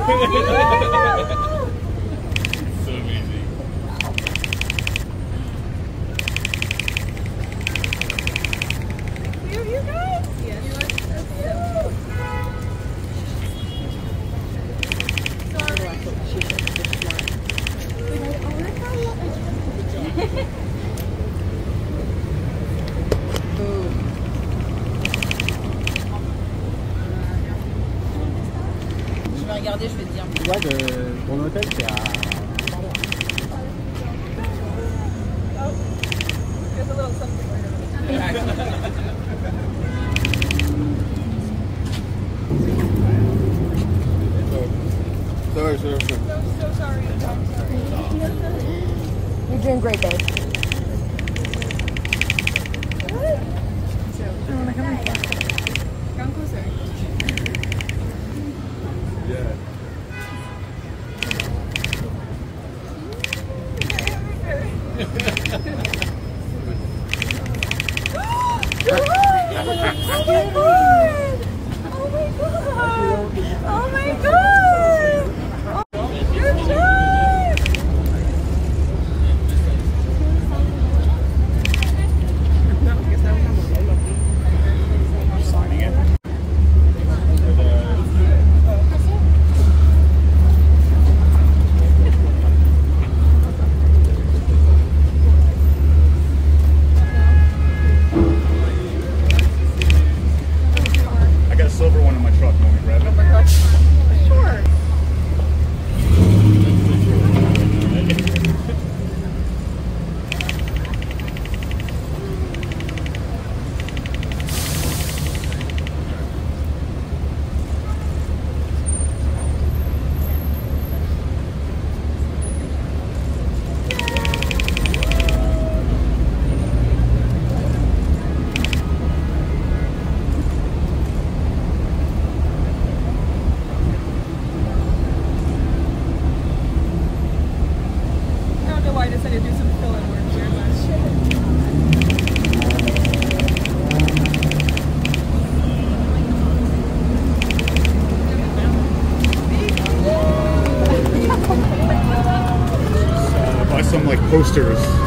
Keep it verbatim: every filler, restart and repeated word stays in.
So easy. You, you guys? Yes. You look so cute. Sorry. Je vais regarder, je vais te dire. Tu vois, de ton hôtel, c'est à... There's a little something right over there. Sorry, sorry, sorry. So, so sorry. I'm sorry. You're doing great, babe. Come closer. Yeah. Oh my god! Oh my god! Oh my god! Oh, you're shy! Signing it. I got a silver one in my truck. Want me to grab it? Sure. I don't know why I decided to do some fill-in work here, Uh, buy some like posters.